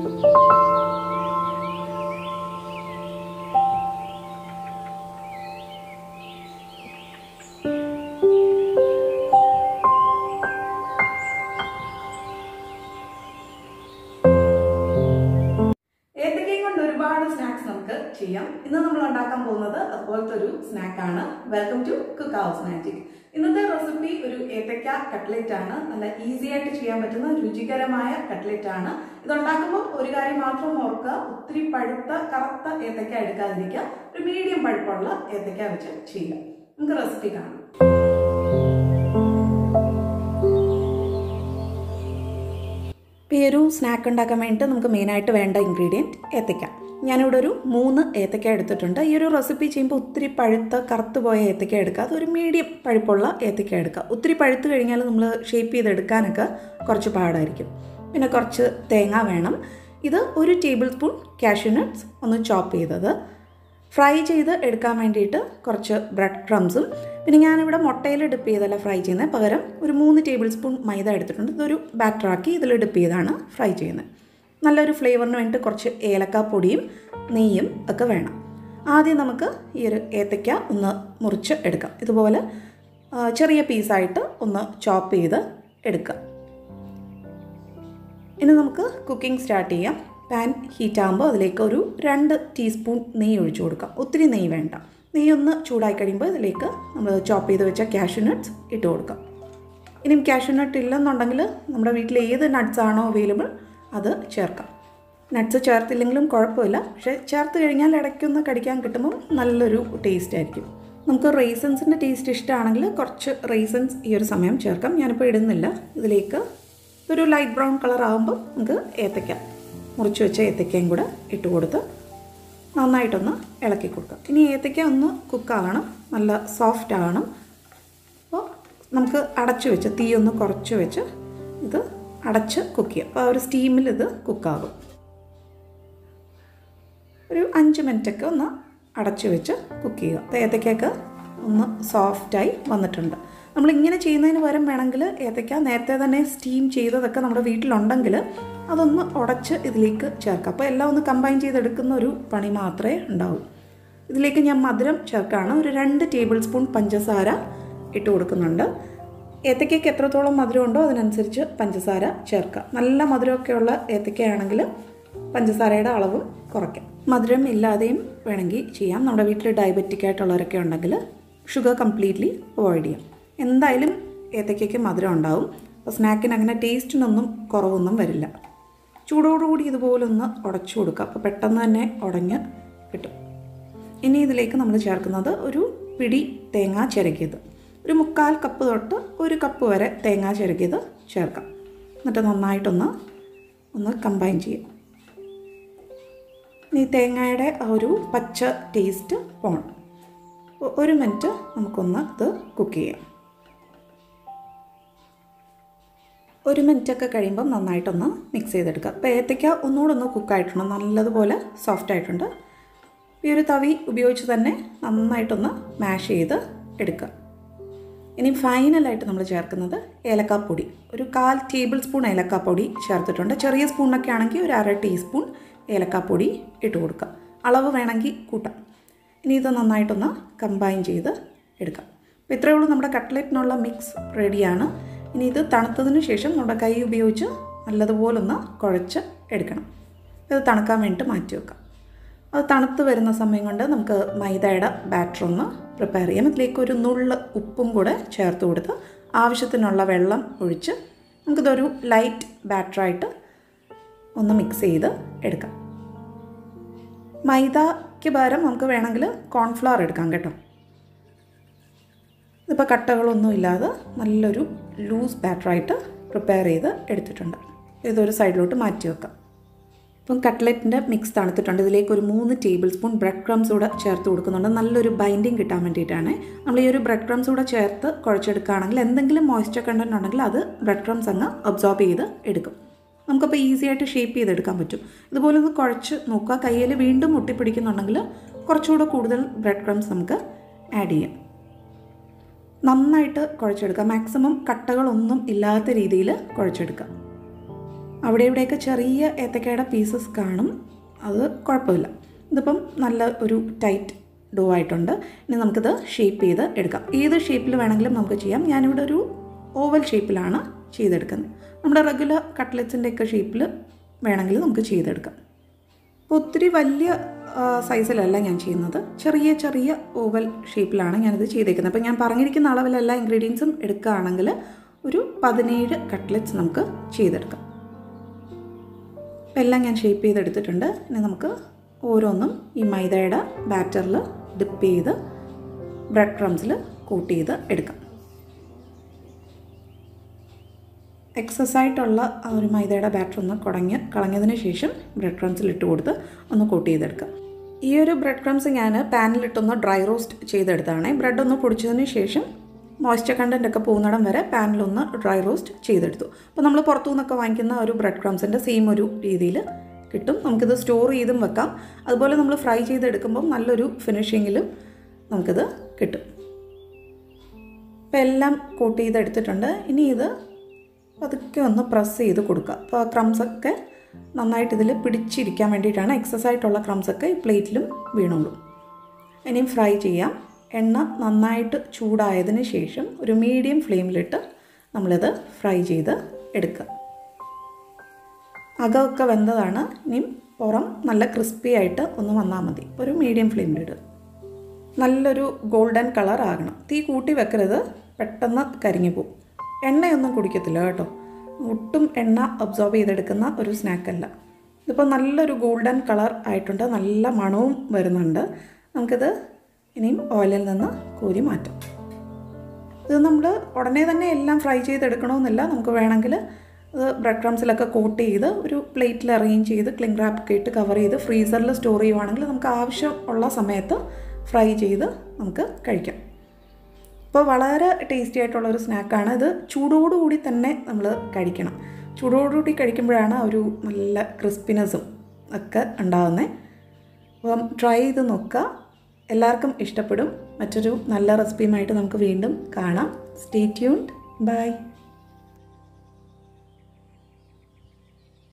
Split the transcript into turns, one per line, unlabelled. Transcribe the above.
ഇന്ന് നമ്മൾ ഉണ്ടാക്കാൻ പോകുന്നത് അതുപോലത്തെ ഒരു സ്നാക്കാണ്. Welcome to cook house magic. ഇന്നത്തെ റെസിപ്പി ഒരു ഏത്തക്ക കട്ട്ലറ്റ് ആണ്. നല്ല ഈസി ആയിട്ട് ചെയ്യാൻ പറ്റുന്ന രുചികരമായ കട്ട്ലറ്റ് ആണ്. ഇത് ഉണ്ടാക്കുമ്പോൾ ഒരു കാര്യം മാത്രം ഓർക്കുക, ഒത്തിരി പഴുത്ത കറുത്ത ഏത്തക്ക എടുക്കാതിരിക്കുക. ഒരു മീഡിയം പഴുപ്പുള്ള ഏത്തക്ക വെച്ച് ചെയ്യുക. നമുക്ക് റെസിപ്പി കാണാം. ഈ ഒരു സ്നാക്ക് ഉണ്ടാക്കാൻ വേണ്ടിയിട്ട് നമുക്ക് മെയിനായിട്ട് വേണ്ട ഇൻഗ്രീഡിയൻറ്റ് ഏത്തക്ക. ഞാനിവിടെ ഒരു 3 ഏത്തക്ക എടുത്തിട്ടുണ്ട്. ഈ ഒരു റെസിപ്പി ചെയ്യുമ്പോൾ ഒത്തിരി പഴുത്ത കറുത്ത് പോയ ഏത്തക്ക എടുക്കുക, അതൊരു മീഡിയം പഴുപ്പുള്ള ഏത്തക്ക എടുക്കുക. ഒത്തിരി പഴുത്ത് കഴിഞ്ഞാൽ നമ്മൾ ഷേപ്പ് ചെയ്തെടുക്കാനൊക്കെ കുറച്ച് പാടായിരിക്കും. പിന്നെ കുറച്ച് തേങ്ങ വേണം. ഇത് 1 ടേബിൾ സ്പൂൺ കാഷ്യൂ നട്ട്സ് ഒന്ന് ചോപ്പ് ചെയ്തത്, ഫ്രൈ ചെയ്ത് എടുക്കാൻ വേണ്ടിയിട്ട് കുറച്ച് ബ്രെഡ് ക്രംസും. പിന്നെ ഞാനിവിടെ മുട്ടയിൽ ഡിപ്പ് ചെയ്തല്ല ഫ്രൈ ചെയ്യുന്നത്, പകരം ഒരു 3 ടേബിൾ സ്പൂൺ മൈദ എടുത്തിട്ടുണ്ട്. ഇതൊരു ബാറ്ററാക്കി ഇതിൽ ഡിപ്പ് ചെയ്താണ് ഫ്രൈ ചെയ്യുന്നത്. നല്ലൊരു ഫ്ലേവറിന് വേണ്ടിയിട്ട് കുറച്ച് ഏലക്കാപ്പൊടിയും നെയ്യും ഒക്കെ വേണം. ആദ്യം നമുക്ക് ഈ ഒരു ഏത്തയ്ക്ക ഒന്ന് മുറിച്ച് എടുക്കാം. ഇതുപോലെ ചെറിയ പീസായിട്ട് ഒന്ന് ചോപ്പ് ചെയ്ത് എടുക്കാം. ഇനി നമുക്ക് കുക്കിംഗ് സ്റ്റാർട്ട് ചെയ്യാം. പാൻ ഹീറ്റ് ആകുമ്പോൾ അതിലേക്ക് ഒരു 2 ടീസ്പൂൺ നെയ്യ് ഒഴിച്ചു കൊടുക്കാം. ഒത്തിരി നെയ്യ് വേണ്ട. നെയ്യ് ഒന്ന് ചൂടായി കഴിയുമ്പോൾ ഇതിലേക്ക് നമ്മൾ ചോപ്പ് ചെയ്ത് വെച്ച കാഷ്യൂ നട്ട്സ് ഇട്ട് കൊടുക്കാം. ഇനിയും കാഷ്യൂ നട്ട് ഇല്ലെന്നുണ്ടെങ്കിൽ നമ്മുടെ വീട്ടിൽ ഏത് നട്ട്സാണോ അവൈലബിൾ അത് ചേർക്കാം. നട്ട്സ് ചേർത്തില്ലെങ്കിലും കുഴപ്പമില്ല, പക്ഷേ ചേർത്ത് കഴിഞ്ഞാൽ ഇടയ്ക്കൊന്ന് കടിക്കാൻ കിട്ടുമ്പോൾ നല്ലൊരു ടേസ്റ്റ് ആയിരിക്കും. നമുക്ക് റേസൻസിൻ്റെ ടേസ്റ്റ് ഇഷ്ടമാണെങ്കിൽ കുറച്ച് റേസൻസ് ഈ ഒരു സമയം ചേർക്കാം. ഞാനിപ്പോൾ ഇടുന്നില്ല. ഇതിലേക്ക് ഒരു ലൈറ്റ് ബ്രൗൺ കളർ ആകുമ്പോൾ നമുക്ക് ഏത്തയ്ക്ക മുറിച്ച് വെച്ച ഏത്തയ്ക്കയും കൂടെ ഇട്ട് കൊടുത്ത് നന്നായിട്ടൊന്ന് ഇളക്കി കൊടുക്കാം. ഇനി ഏത്തയ്ക്ക ഒന്ന് കുക്കാകണം, നല്ല സോഫ്റ്റ് ആകണം. അപ്പോൾ നമുക്ക് അടച്ചു വെച്ച് തീ ഒന്ന് കുറച്ച് വെച്ച് ഇത് അടച്ച് കുക്ക് ചെയ്യുക. അപ്പോൾ ആ ഒരു സ്റ്റീമിൽ ഇത് കുക്കാകും. ഒരു 5 മിനിറ്റൊക്കെ ഒന്ന് അടച്ചു വെച്ച് കുക്ക് ചെയ്യുക. അപ്പോൾ ഏത്തയ്ക്കൊക്കെ ഒന്ന് സോഫ്റ്റായി വന്നിട്ടുണ്ട്. നമ്മളിങ്ങനെ ചെയ്യുന്നതിന് പകരം വേണമെങ്കിൽ ഏത്തയ്ക്ക നേരത്തെ തന്നെ സ്റ്റീം ചെയ്തതൊക്കെ നമ്മുടെ വീട്ടിലുണ്ടെങ്കിൽ അതൊന്ന് ഉടച്ച് ഇതിലേക്ക് ചേർക്കാം. അപ്പോൾ എല്ലാം ഒന്ന് കമ്പൈൻ ചെയ്തെടുക്കുന്ന ഒരു പണി മാത്രമേ ഉണ്ടാവൂ. ഇതിലേക്ക് ഞാൻ മധുരം ചേർക്കുകയാണ്. ഒരു 2 ടേബിൾ സ്പൂൺ പഞ്ചസാര ഇട്ട് കൊടുക്കുന്നുണ്ട്. ഏത്തയ്ക്കയ്ക്ക് എത്രത്തോളം മധുരം ഉണ്ടോ അതിനനുസരിച്ച് പഞ്ചസാര ചേർക്കുക. നല്ല മധുരമൊക്കെയുള്ള ഏത്തയ്ക്കയാണെങ്കിൽ പഞ്ചസാരയുടെ അളവും കുറയ്ക്കാം. മധുരം ഇല്ലാതെയും വേണമെങ്കിൽ ചെയ്യാം. നമ്മുടെ വീട്ടിൽ ഡയബറ്റിക് ആയിട്ടുള്ളവരൊക്കെ ഉണ്ടെങ്കിൽ ഷുഗർ കംപ്ലീറ്റ്ലി അവോയ്ഡ് ചെയ്യാം. എന്തായാലും ഏത്തയ്ക്കയ്ക്ക് മധുരം ഉണ്ടാവും. അപ്പോൾ സ്നാക്കിന് അങ്ങനെ ടേസ്റ്റിനൊന്നും കുറവൊന്നും വരില്ല. ചൂടോടുകൂടി ഇതുപോലൊന്ന് ഉടച്ചു കൊടുക്കുക. അപ്പോൾ പെട്ടെന്ന് തന്നെ ഉടഞ്ഞ് കിട്ടും. ഇനി ഇതിലേക്ക് നമ്മൾ ചേർക്കുന്നത് ഒരു പിടി തേങ്ങ ചിരകിയത്. ഒരു 3/4 കപ്പ് തൊട്ട് 1 കപ്പ് വരെ തേങ്ങ ചിരകിയത് ചേർക്കാം. എന്നിട്ട് നന്നായിട്ടൊന്ന് കമ്പൈൻ ചെയ്യാം. ഈ തേങ്ങയുടെ ആ ഒരു പച്ച ടേസ്റ്റ് പോകണം. 1 മിനിറ്റ് നമുക്കൊന്ന് ഇത് കുക്ക് ചെയ്യാം. 1 മിനിറ്റൊക്കെ കഴിയുമ്പം നന്നായിട്ടൊന്ന് മിക്സ് ചെയ്തെടുക്കുക. അപ്പോൾ ഏത്തയ്ക്ക ഒന്നുകൂടെ ഒന്ന് കുക്കായിട്ടുണ്ട്, നല്ലതുപോലെ സോഫ്റ്റ് ആയിട്ടുണ്ട്. ഈ ഒരു തവി ഉപയോഗിച്ച് തന്നെ നന്നായിട്ടൊന്ന് മാഷ് ചെയ്ത് എടുക്കുക. ഇനി ഫൈനലായിട്ട് നമ്മൾ ചേർക്കുന്നത് ഏലക്കാപ്പൊടി. ഒരു 1/4 ടേബിൾ സ്പൂൺ ഏലക്കാപ്പൊടി ചേർത്തിട്ടുണ്ട്. ചെറിയ സ്പൂണൊക്കെ ആണെങ്കിൽ ഒരു 1/2 ടീസ്പൂൺ ഏലക്കാപ്പൊടി ഇട്ട് കൊടുക്കുക. അളവ് വേണമെങ്കിൽ കൂട്ടാം. ഇനി ഇത് നന്നായിട്ടൊന്ന് കമ്പൈൻ ചെയ്ത് എടുക്കാം. അപ്പോൾ ഇത്രയേ ഉള്ളൂ, നമ്മുടെ കട്ട്ലറ്റിനുള്ള മിക്സ് റെഡിയാണ്. ഇനി ഇത് തണുത്തതിന് ശേഷം നമ്മുടെ കൈ ഉപയോഗിച്ച് നല്ലതുപോലൊന്ന് കുഴച്ച് എടുക്കണം. ഇത് തണുക്കാൻ വേണ്ടിയിട്ട് മാറ്റി വെക്കാം. അത് തണുത്ത് വരുന്ന സമയം കൊണ്ട് നമുക്ക് മൈദയുടെ ബാറ്റർ ഒന്ന് പ്രിപ്പയർ ചെയ്യാം. ഇതിലേക്ക് ഒരു നുള്ള് ഉപ്പും കൂടെ ചേർത്ത് കൊടുത്ത് ആവശ്യത്തിനുള്ള വെള്ളം ഒഴിച്ച് നമുക്കിതൊരു ലൈറ്റ് ബാറ്ററായിട്ട് ഒന്ന് മിക്സ് ചെയ്ത് എടുക്കാം. മൈദയ്ക്ക് പകരം നമുക്ക് വേണമെങ്കിൽ കോൺഫ്ലവർ എടുക്കാം കേട്ടോ. ഇതിപ്പോൾ കട്ടകളൊന്നും ഇല്ലാതെ നല്ലൊരു ലൂസ് ബാറ്ററായിട്ട് പ്രിപ്പയർ ചെയ്ത് എടുത്തിട്ടുണ്ട്. ഇതൊരു സൈഡിലോട്ട് മാറ്റി വെക്കാം. ഇപ്പം കട്ട്ലറ്റിൻ്റെ മിക്സ് തണുത്തിട്ടുണ്ട്. ഇതിലേക്ക് ഒരു 3 ടേബിൾ സ്പൂൺ ബ്രെഡ് ക്രംസ് കൂടെ ചേർത്ത് കൊടുക്കുന്നുണ്ട്. നല്ലൊരു ബൈൻഡിങ് കിട്ടാൻ വേണ്ടിയിട്ടാണ്. നമ്മൾ ഈ ഒരു ബ്രെഡ് ക്രംസ് കൂടെ ചേർത്ത് കുഴച്ചെടുക്കുകയാണെങ്കിൽ എന്തെങ്കിലും മോയ്സ്ചർ കണ്ടൻറ്റ് ഉണ്ടെങ്കിൽ അത് ബ്രെഡ് ക്രംസ് അങ്ങ് അബ്സോർബ് ചെയ്ത് എടുക്കും. നമുക്കപ്പോൾ ഈസി ആയിട്ട് ഷേപ്പ് ചെയ്തെടുക്കാൻ പറ്റും. ഇതുപോലെ ഒന്ന് കുഴച്ച് നോക്കുക. കയ്യിൽ വീണ്ടും ഒട്ടിപ്പിടിക്കുന്നുണ്ടെങ്കിൽ കുറച്ചുകൂടെ കൂടുതൽ ബ്രെഡ് ക്രംസ് നമുക്ക് ആഡ് ചെയ്യാം. നന്നായിട്ട് കുഴച്ചെടുക്കുക. മാക്സിമം കട്ടകളൊന്നും ഇല്ലാത്ത രീതിയിൽ കുഴച്ചെടുക്കുക. അവിടെ ഇവിടെയൊക്കെ ചെറിയ ഏത്തക്കയുടെ പീസസ് കാണും, അത് കുഴപ്പമില്ല. ഇതിപ്പം നല്ല ഒരു ടൈറ്റ് ഡോ ആയിട്ടുണ്ട്. ഇനി നമുക്കിത് ഷേപ്പ് ചെയ്ത് എടുക്കാം. ഏത് ഷേപ്പിൽ വേണമെങ്കിലും നമുക്ക് ചെയ്യാം. ഞാനിവിടെ ഒരു ഓവൽ ഷേപ്പിലാണ് ചെയ്തെടുക്കുന്നത്. നമ്മുടെ റെഗുലർ കട്ട്ലറ്റ്സിൻ്റെയൊക്കെ ഷേപ്പിൽ വേണമെങ്കിൽ നമുക്ക് ചെയ്തെടുക്കാം. അപ്പോൾ ഒത്തിരി വലിയ സൈസിലല്ല ഞാൻ ചെയ്യുന്നത്, ചെറിയ ചെറിയ ഓവൽ ഷേപ്പിലാണ് ഞാനിത് ചെയ്തേക്കുന്നത്. അപ്പോൾ ഞാൻ പറഞ്ഞിരിക്കുന്ന അളവിൽ എല്ലാ ഇൻഗ്രീഡിയൻസും എടുക്കുകയാണെങ്കിൽ ഒരു 17 കട്ട്ലറ്റ്സ് നമുക്ക് ചെയ്തെടുക്കാം. അപ്പോൾ എല്ലാം ഞാൻ ഷേപ്പ് ചെയ്തെടുത്തിട്ടുണ്ട്. ഇനി നമുക്ക് ഓരോന്നും ഈ മൈദയുടെ ബാറ്ററിൽ ഡിപ്പ് ചെയ്ത് ബ്രെഡ് ക്രംസിൽ കോട്ട് ചെയ്ത് എടുക്കാം. എക്സസ് ആയിട്ടുള്ള ആ ഒരു മൈദയുടെ ബാറ്റർ ഒന്ന് കളഞ്ഞതിന് ശേഷം ബ്രെഡ് ക്രംസിൽ ഇട്ട് കൊടുത്ത് ഒന്ന് കോട്ട് ചെയ്തെടുക്കാം. ഈ ഒരു ബ്രെഡ് ക്രംസ് ഞാൻ പാനിലിട്ടൊന്ന് ഡ്രൈ റോസ്റ്റ് ചെയ്തെടുത്താണ്. ബ്രെഡ് ഒന്ന് പൊടിച്ചതിന് ശേഷം മോയ്സ്ചർ കണ്ടൻ്റ് ഒക്കെ പോകുന്നിടം വരെ പാനിലൊന്ന് ഡ്രൈ റോസ്റ്റ് ചെയ്തെടുത്തു. അപ്പോൾ നമ്മൾ പുറത്തു നിന്നൊക്കെ വാങ്ങിക്കുന്ന ഒരു ബ്രെഡ് ക്രംസിൻ്റെ സെയിം ഒരു രീതിയിൽ കിട്ടും. നമുക്കിത് സ്റ്റോർ ചെയ്തും വെക്കാം. അതുപോലെ നമ്മൾ ഫ്രൈ ചെയ്തെടുക്കുമ്പോൾ നല്ലൊരു ഫിനിഷിങ്ങിലും നമുക്കിത് കിട്ടും. അപ്പോൾ എല്ലാം കോട്ട് ചെയ്തെടുത്തിട്ടുണ്ട്. ഇനി ഇത് പതുക്കെ ഒന്ന് പ്രസ് ചെയ്ത് കൊടുക്കുക. അപ്പോൾ ക്രംസൊക്കെ നന്നായിട്ട് ഇതിൽ പിടിച്ചിരിക്കാൻ വേണ്ടിയിട്ടാണ്. എക്സസ് ആയിട്ടുള്ള ക്രംസൊക്കെ ഈ പ്ലേറ്റിലും വീണോളും. ഇനിയും ഫ്രൈ ചെയ്യാം. എണ്ണ നന്നായിട്ട് ചൂടായതിന് ശേഷം ഒരു മീഡിയം ഫ്ലെയിമിലിട്ട് നമ്മളിത് ഫ്രൈ ചെയ്ത് എടുക്കുക. അകമൊക്കെ വെന്തതാണ്. ഇനിയും പുറം നല്ല ക്രിസ്പി ആയിട്ട് ഒന്ന് വന്നാൽ മതി. ഒരു മീഡിയം ഫ്ലെയിമിലിടുക. നല്ലൊരു ഗോൾഡൻ കളർ ആകണം. തീ കൂട്ടി വെക്കരുത്, പെട്ടെന്ന് കരിഞ്ഞു പോകും. എണ്ണയൊന്നും കുടിക്കത്തില്ല കേട്ടോ. ഒട്ടും എണ്ണ അബ്സോർബ് ചെയ്തെടുക്കുന്ന ഒരു സ്നാക്കല്ല. ഇതിപ്പോൾ നല്ലൊരു ഗോൾഡൻ കളർ ആയിട്ടുണ്ട്, നല്ല മണവും വരുന്നുണ്ട്. നമുക്കിത് ഇനിയും ഓയിലിൽ നിന്ന് കോരി മാറ്റാം. ഇത് നമ്മൾ ഉടനെ തന്നെ എല്ലാം ഫ്രൈ ചെയ്തെടുക്കണമെന്നില്ല. നമുക്ക് വേണമെങ്കിൽ ഇത് ബ്രെഡ് ക്രംസിലൊക്കെ കോട്ട് ചെയ്ത് ഒരു പ്ലേറ്റിൽ അറേഞ്ച് ചെയ്ത് ക്ലിംഗ് റാപ്പൊക്കെ ഇട്ട് കവർ ചെയ്ത് ഫ്രീസറിൽ സ്റ്റോർ ചെയ്യുവാണെങ്കിൽ നമുക്ക് ആവശ്യമുള്ള സമയത്ത് ഫ്രൈ ചെയ്ത് നമുക്ക് കഴിക്കാം. അപ്പോൾ വളരെ ടേസ്റ്റി ആയിട്ടുള്ളൊരു സ്നാക്കാണ് ഇത്. ചൂടോടുകൂടി തന്നെ നമ്മൾ കഴിക്കണം. ചൂടോടുകൂടി കഴിക്കുമ്പോഴാണ് ഒരു നല്ല ക്രിസ്പിനെസ്സും ഒക്കെ ഉണ്ടാകുന്നത്. അപ്പം ട്രൈ ചെയ്ത് നോക്കുക. എല്ലാവർക്കും ഇഷ്ടപ്പെടും. മറ്റൊരു നല്ല റെസിപ്പിയുമായിട്ട് നമുക്ക് വീണ്ടും കാണാം. Stay tuned. ബൈ.